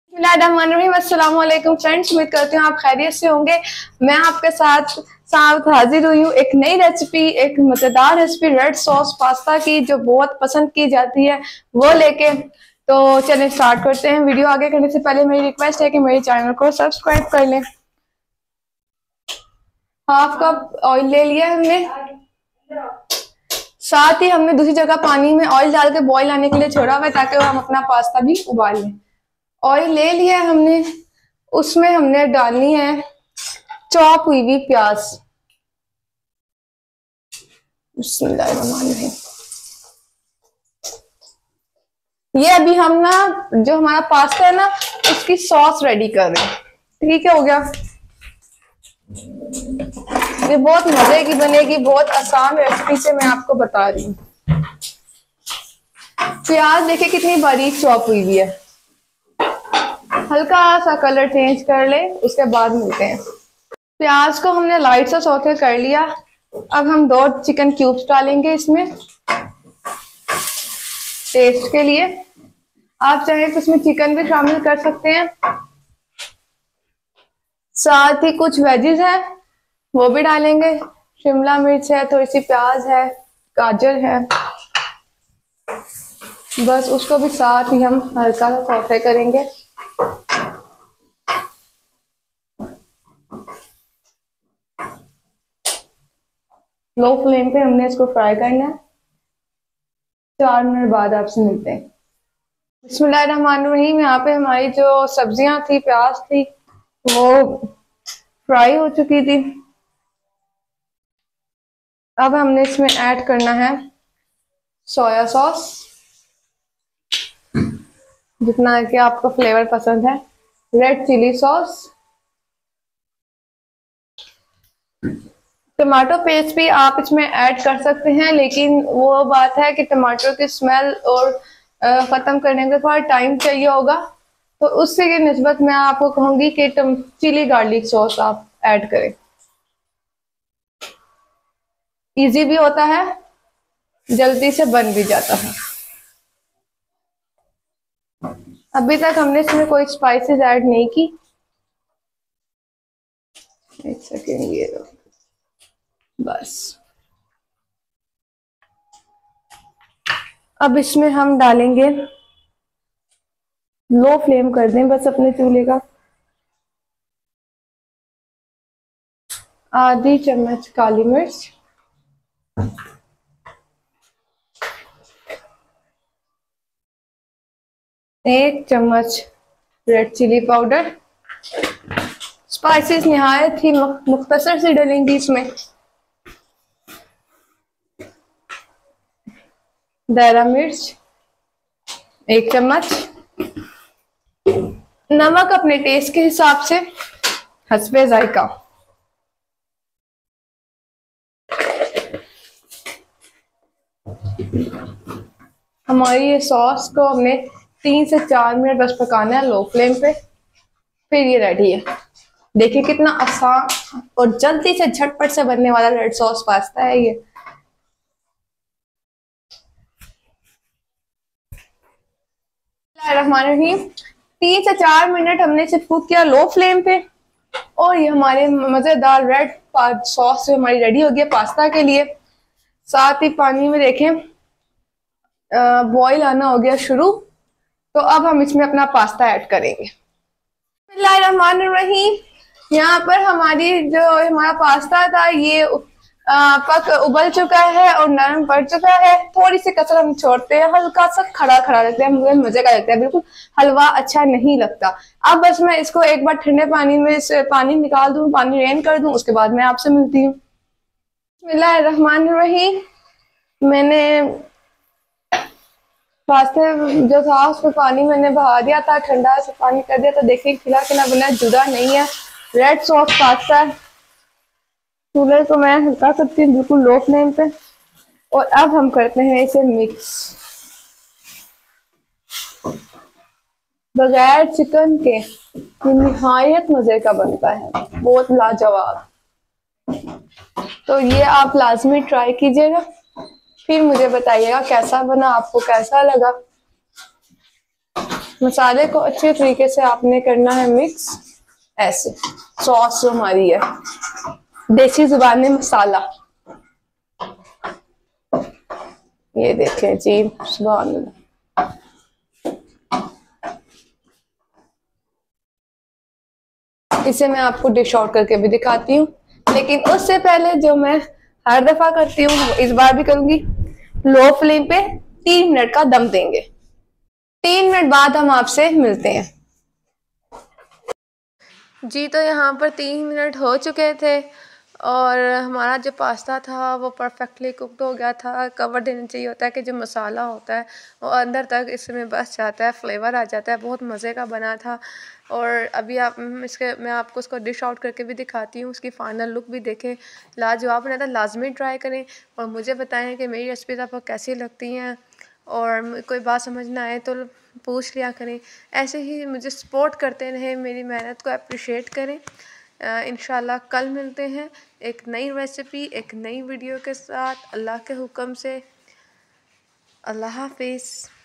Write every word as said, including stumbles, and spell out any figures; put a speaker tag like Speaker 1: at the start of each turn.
Speaker 1: अस्सलाम वालेकुम फ्रेंड्स, उम्मीद करती हूँ आप खैरियत से होंगे। मैं आपके साथ साथ हाजिर हुई हूँ एक नई रेसिपी, एक मज़ेदार रेसिपी रेड सॉस पास्ता की, जो बहुत पसंद की जाती है, वो लेके। तो चलिए स्टार्ट करते हैं। वीडियो आगे करने से पहले मेरी रिक्वेस्ट है कि मेरे चैनल को सब्सक्राइब कर लें। हाफ कप ऑयल ले लिया है हमने, साथ ही हमने दूसरी जगह पानी में ऑयल डाल के बॉईल आने के लिए छोड़ा हुआ है, ताकि हम अपना पास्ता भी उबाल लें। ऑयल ले लिया है हमने, उसमें हमने डालनी है चॉप हुई हुई प्याज। बिस्मिल्लाहिर्रहमानिर्रहीम। ये अभी हम ना जो हमारा पास्ता है ना, उसकी सॉस रेडी कर रहे हैं। ठीक है, हो गया। ये बहुत मजे की बनेगी, बहुत आसान रेसिपी से मैं आपको बता रही हूँ। प्याज देखिए कितनी बारीक चॉप हुई हुई है। हल्का सा कलर चेंज कर ले, उसके बाद मिलते हैं। प्याज को हमने लाइट सा सौते कर लिया। अब हम दो चिकन क्यूब्स डालेंगे इसमें टेस्ट के लिए। आप चाहें तो इसमें चिकन भी शामिल कर सकते हैं। साथ ही कुछ वेजेस हैं, वो भी डालेंगे। शिमला मिर्च है, थोड़ी सी प्याज है, गाजर है। बस उसको भी साथ ही हम हल्का सा सौते करेंगे। लो फ्लेम पे हमने इसको फ्राई करना है। चार मिनट बाद आपसे मिलते हैं। बिस्मिल्लाहिर्रहमानिर्रहीम। यहाँ पे हमारी जो सब्जियां थी, प्याज थी, वो फ्राई हो चुकी थी। अब हमने इसमें ऐड करना है सोया सॉस, जितना कि आपको फ्लेवर पसंद है। Red chilli sauce, tomato paste भी आप इसमें ऐड कर सकते हैं, लेकिन वो बात है कि टमाटर की स्मेल और ख़त्म करने के थोड़ा टाइम चाहिए होगा, तो उससे की निस्बत मैं आपको कहूँगी कि चिली गार्लिक सॉस आप ऐड करें। इजी भी होता है, जल्दी से बन भी जाता है। अभी तक हमने इसमें कोई स्पाइसेस ऐड नहीं की। एक सेकेंड, ये लो, बस। अब इसमें हम डालेंगे, लो फ्लेम कर दें बस अपने चूल्हे का, आधी चम्मच काली मिर्च, एक चम्मच रेड चिली पाउडर। स्पाइसेस निहायत ही मुख्तसर से डलेंगी इसमें। दायरा मिर्च एक चम्मच, नमक अपने टेस्ट के हिसाब से, हस्बे जायका। हमारी ये सॉस को हमने तीन से चार मिनट बस पकाना है लो फ्लेम पे, फिर ये रेडी है। देखिए कितना आसान और जल्दी से झटपट से बनने वाला रेड सॉस पास्ता है ये। तीन से चार मिनट हमने इसे कुक किया लो फ्लेम पे, और ये हमारे मजेदार रेड सॉस हमारी रेडी हो गई पास्ता के लिए। साथ ही पानी में देखें बॉईल आना हो गया शुरू, तो अब हम इसमें अपना पास्ता ऐड करेंगे। बिस्मिल्लाहिर्रहमानिर्रहीम। यहाँ पर हमारी जो हमारा पास्ता था, ये आ, पक उबल चुका है और नरम पड़ चुका है। थोड़ी सी कसर हम छोड़ते हैं, हल्का सा खड़ा खड़ा लगता है, मुझे मजे का लगता है, बिल्कुल हलवा अच्छा नहीं लगता। अब बस मैं इसको एक बार ठंडे पानी में से पानी निकाल दूं, पानी रेन कर दूं, उसके बाद मैं आपसे मिलती हूँ। बिस्मिल्लाहिर्रहमानिर्रहीम। मैंने पास्ते जो था उसमें पानी मैंने बहा दिया था, ठंडा से पानी कर दिया था। देखिए खिला खिला बना, जुदा नहीं है, रेड सॉस पास्ता है। चूल्हे को मैं हल्का करती हूँ, बिल्कुल लो फ्लेम पे। और अब हम करते हैं इसे मिक्स। बगैर चिकन के ये निहायत मजे का बनता है, बहुत लाजवाब। तो ये आप लाजमी ट्राई कीजिएगा, फिर मुझे बताइएगा कैसा बना, आपको कैसा लगा। मसाले को अच्छे तरीके से आपने करना है मिक्स। ऐसे सॉस जो हमारी है, देसी जुबान में मसाला, ये देखें जी, सुभान अल्लाह। इसे मैं आपको डिश आउट करके भी दिखाती हूँ, लेकिन उससे पहले जो मैं हर दफा करती हूँ इस बार भी करूंगी, लो फ्लेम पे तीन मिनट का दम देंगे। तीन मिनट बाद हम आपसे मिलते हैं। जी तो यहाँ पर तीन मिनट हो चुके थे और हमारा जो पास्ता था वो परफेक्टली कुकड हो गया था। कवर देना चाहिए होता है कि जो मसाला होता है वो अंदर तक इसमें बस जाता है, फ्लेवर आ जाता है। बहुत मज़े का बना था। और अभी आप इसके मैं आपको उसको डिश आउट करके भी दिखाती हूँ, उसकी फ़ाइनल लुक भी देखें। लाजवाब बना था, लाजमी ट्राई करें और मुझे बताएं कि मेरी रेसिपीज़ आपको कैसी लगती हैं। और कोई बात समझ ना आए तो पूछ लिया करें। ऐसे ही मुझे सपोर्ट करते रहें, मेरी मेहनत को अप्रिशिएट करें। इंशाल्लाह कल मिलते हैं एक नई रेसिपी, एक नई वीडियो के साथ। अल्लाह के हुक्म से। अल्लाह हाफिज़।